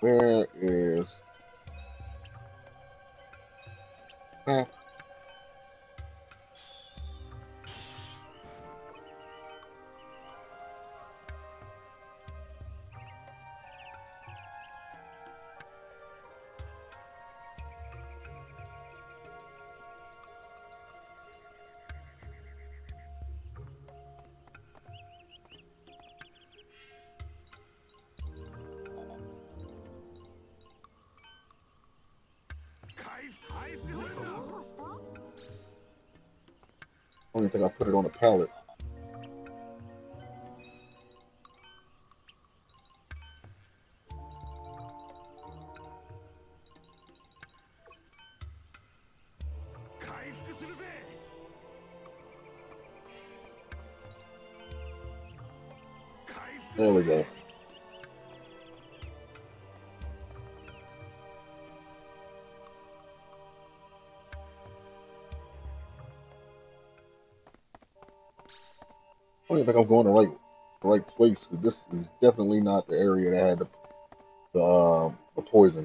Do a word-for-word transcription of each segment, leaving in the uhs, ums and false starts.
Where is map? I don't even think I put it on the pallet. There we go. I don't even think I'm going the right the right place. This is definitely not the area that had the the, um, the poison.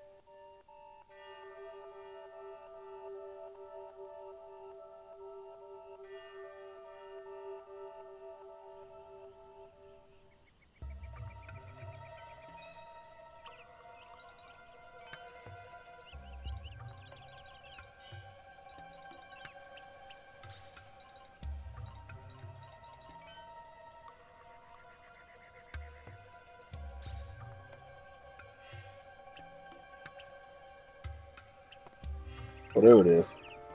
Oh, there it is.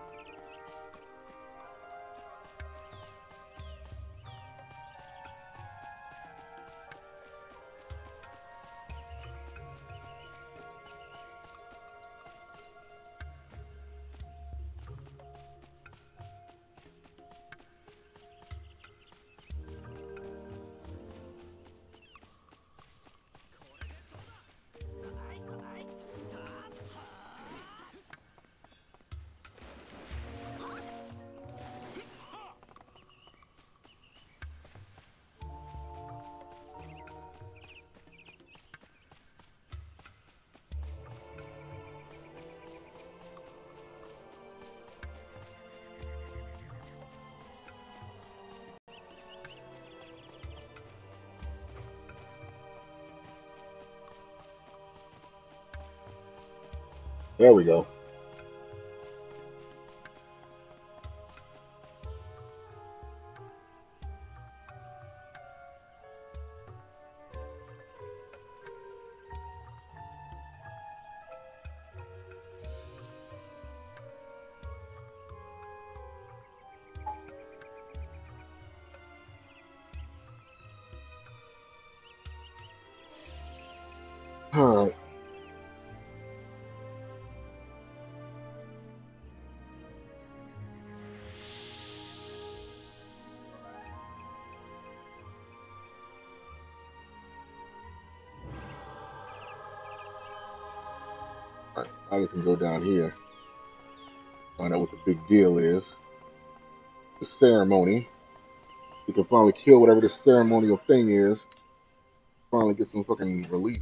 There we go. All right. All right. So now we can go down here. Find out what the big deal is. The ceremony. You can finally kill whatever this ceremonial thing is. Finally get some fucking relief.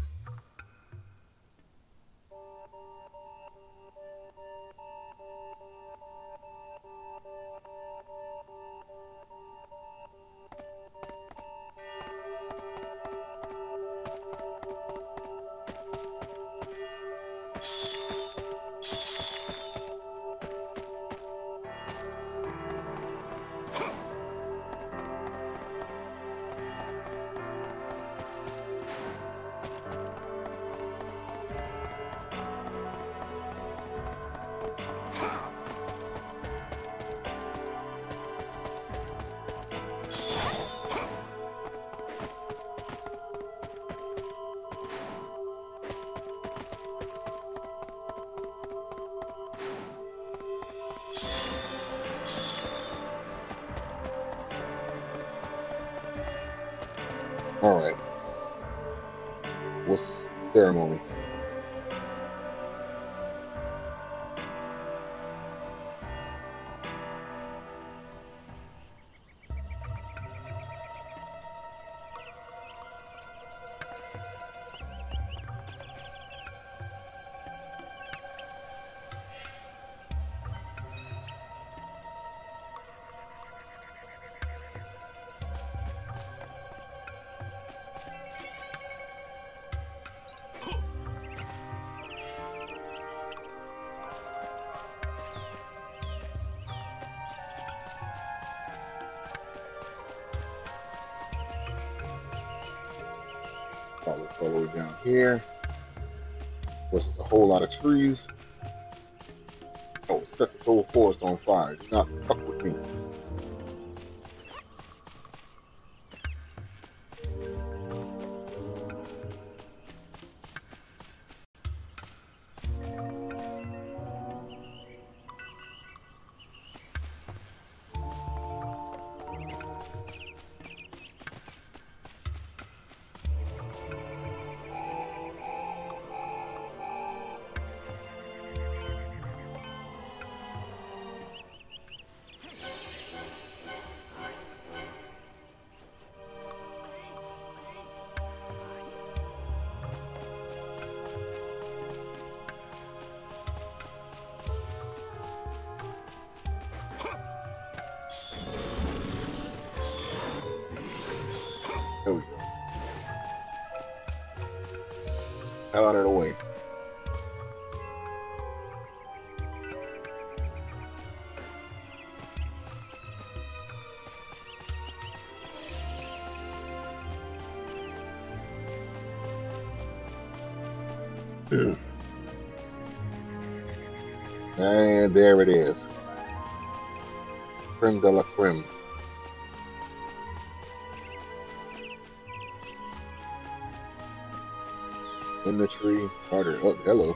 All right. What's ceremony? Follow all the way down here. Of course, it's a whole lot of trees. Oh, set this whole forest on fire. Do not fuck with me. There we go. Hell out of the way. And there it is. Creme de la creme. In the tree, Carter. Oh, hello.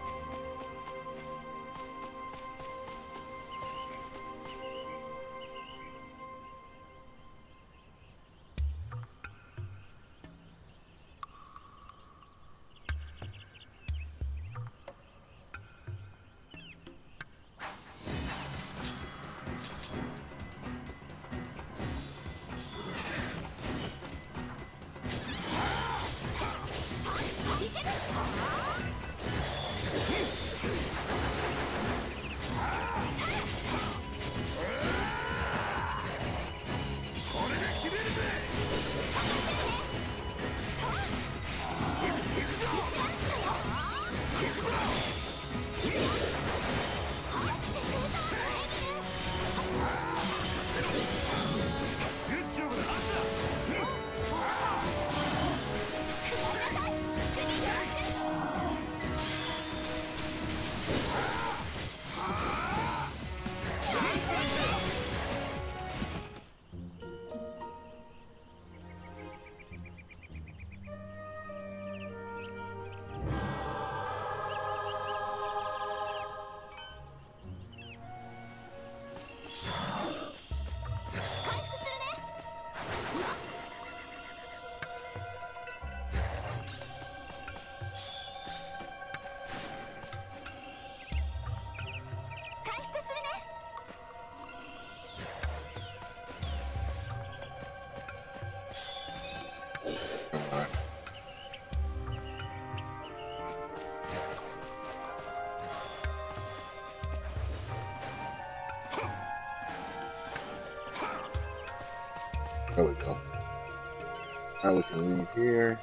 There we go. Now we can leave here.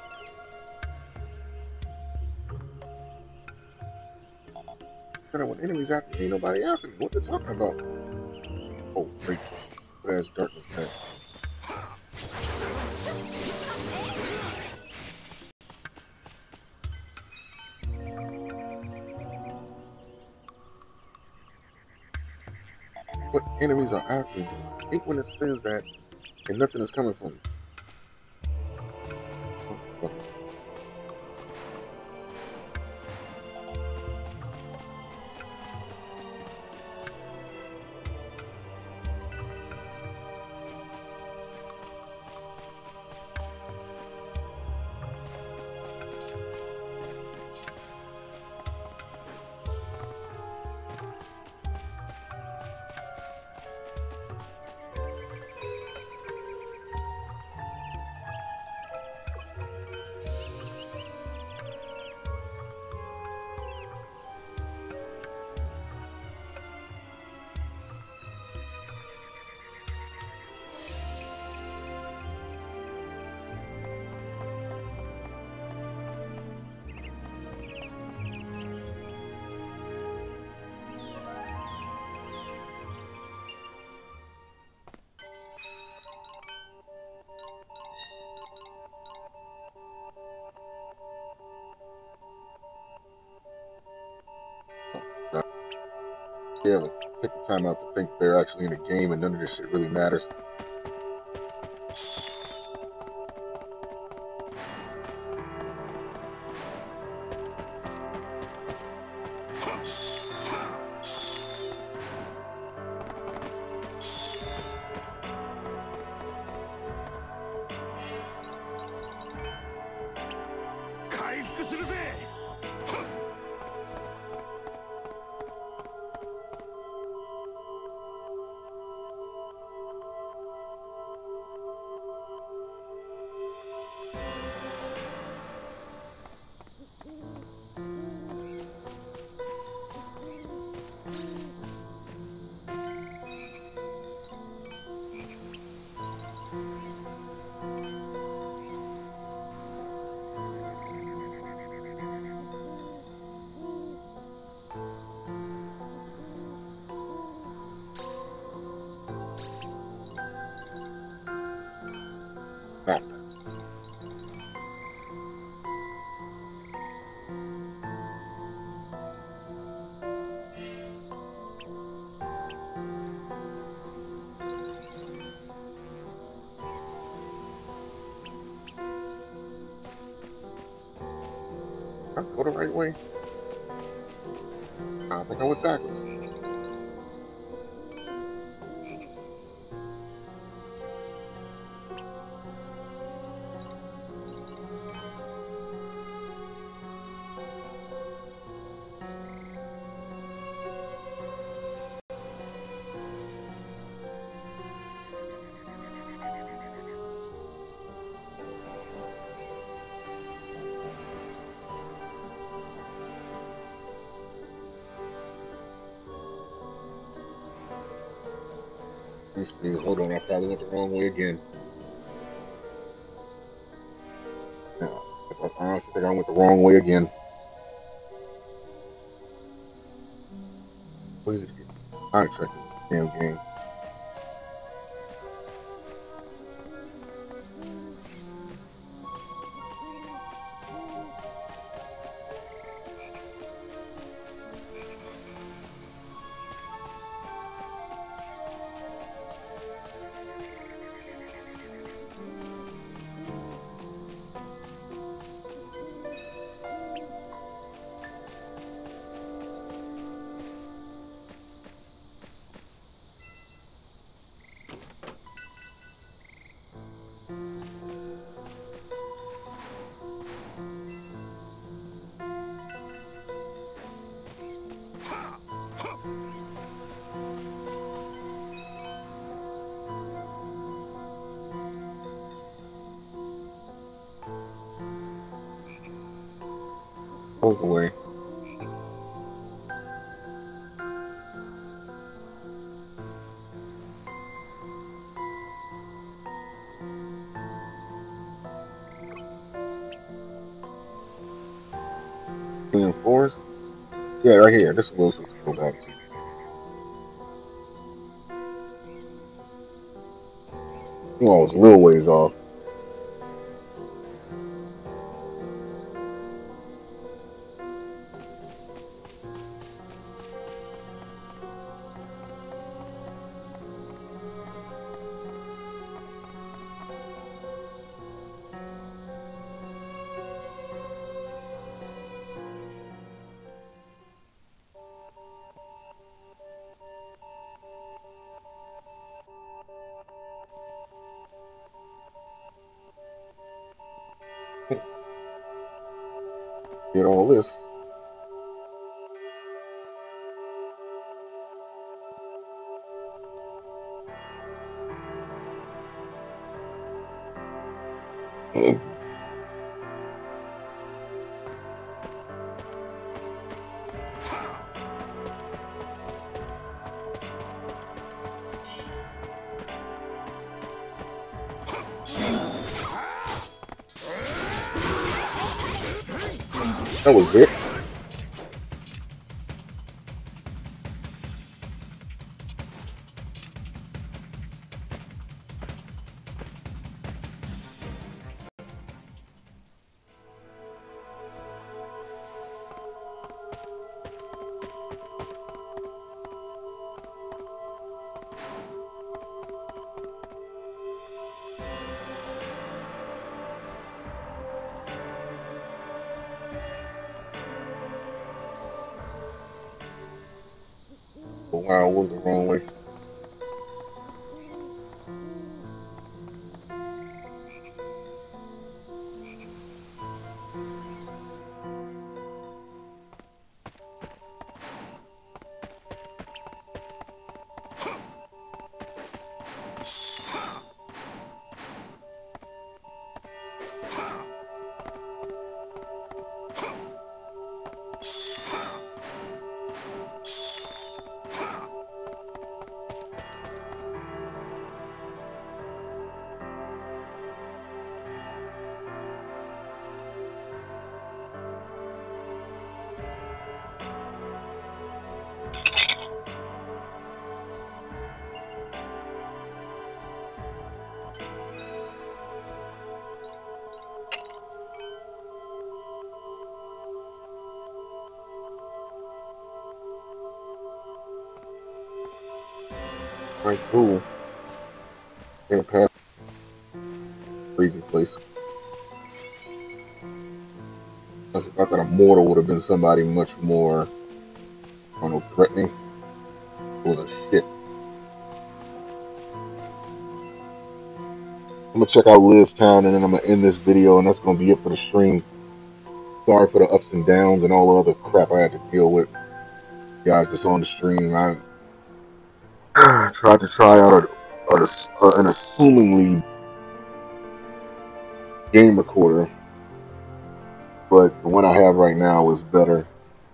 When enemies after me, ain't nobody after me. What they talking about? Oh, great. There's darkness there. What enemies are after me? I hate when it says that and nothing is coming from me. Oh, fuck. Yeah, but take the time out to think they're actually in a game and none of this shit really matters. Not I go the right way. I think I went backwards. Let me see. Hold on, I probably went the wrong way again. Yeah, I honestly think I went the wrong way again. What is it again? I ain't checking this damn game. That was the way. Clean forest? Yeah, right here. This is what we're supposed to go back to. Oh, it was a little ways off. Did all this. That was it. wow, was the wrong way. Alright, cool. Can't pass. Crazy place. I thought that a mortal would have been somebody much more, I don't know, threatening. It was a shit. I'm gonna check out Liz Town and then I'm gonna end this video and that's gonna be it for the stream. Sorry for the ups and downs and all the other crap I had to deal with. Guys that's on the stream, I tried to try out a, a, a, an assumingly game recorder, but the one I have right now is better.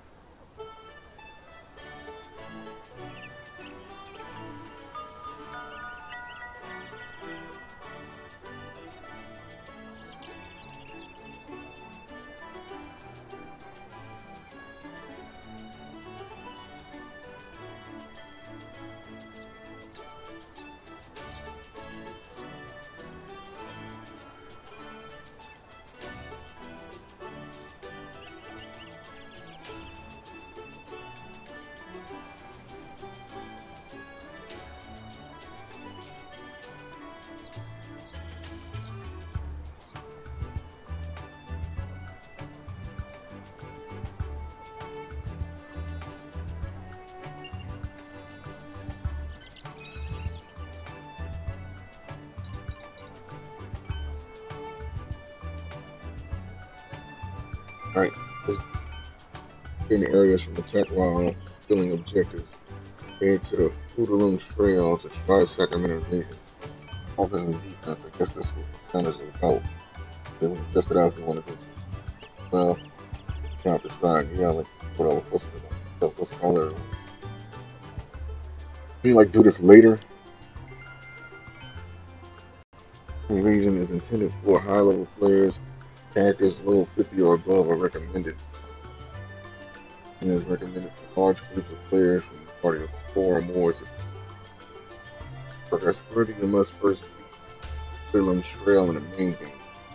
Alright, let's in the areas from attack while filling objectives. Head to the Fruitaloom Trail to try Sacramento Nation. Offense and defense, I guess that's what the counters are about. Then we test it out if you want to go. Well, counter strike, yeah, like what all what's the what's color? You like do this later? Invasion is intended for high level players. Characters level fifty or above are recommended. And is recommended for large groups of players from the party of four or more to progress further. You must first beat Fruitaloom Trail in the main game.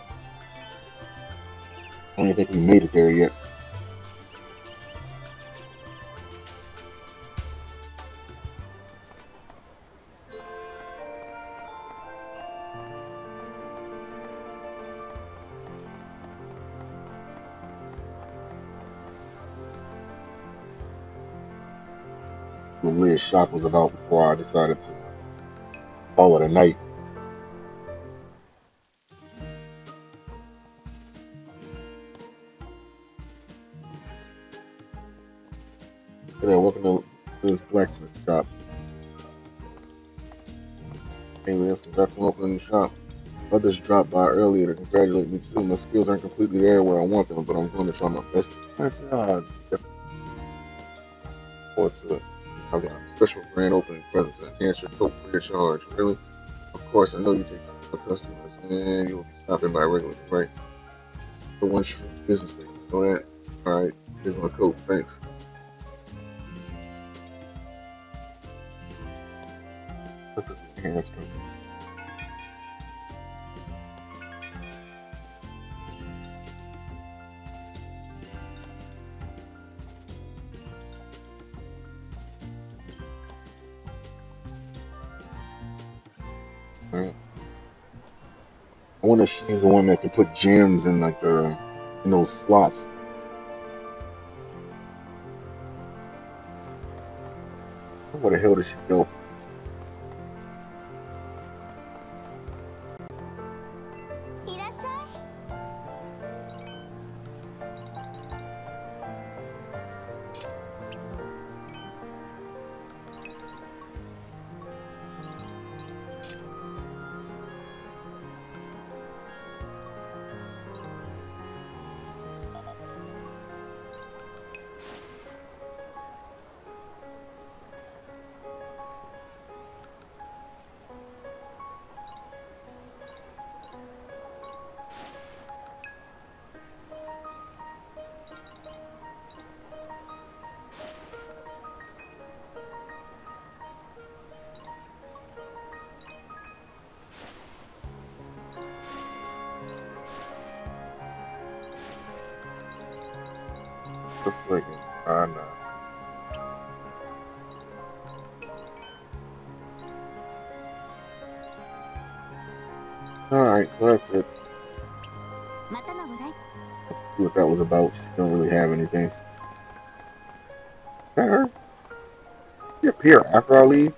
I don't even think we made it there yet. The Liz shop was about before I decided to call it a night. Yeah, welcome to this blacksmith shop. Hey Liz, congrats on opening the shop. Others dropped by earlier to congratulate me too. My skills aren't completely there where I want them, but I'm going to try my best. That's uh, forward to it. I've got a special grand opening present to enhance your coat free of charge. Really? Of course, I know you take care of customers, and you'll be stopping by regularly, right? For one shrewd business thing, you know that? Alright, here's my coat, thanks. Enhanced coat. Right. I wonder if she's the one that can put gems in like the in those slots. Where the hell did she go? The friggin' ah no. Alright, so that's it. Let's see what that was about. She don't really have anything. Is that her? She appear after I leave?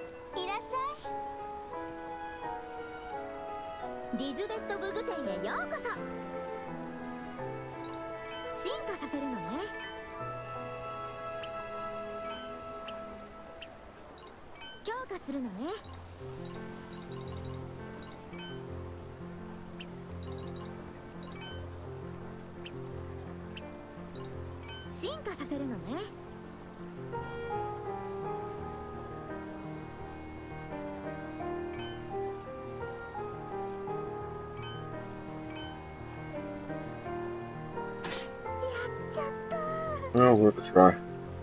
Oh, worth a try.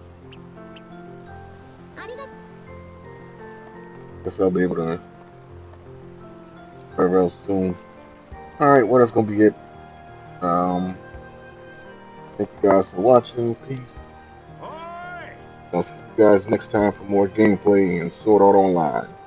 Guess I'll be able to try real soon. Alright, well, that's gonna be it. Um, thank you guys for watching. Peace. I'll see you guys next time for more gameplay and Sword Art Online.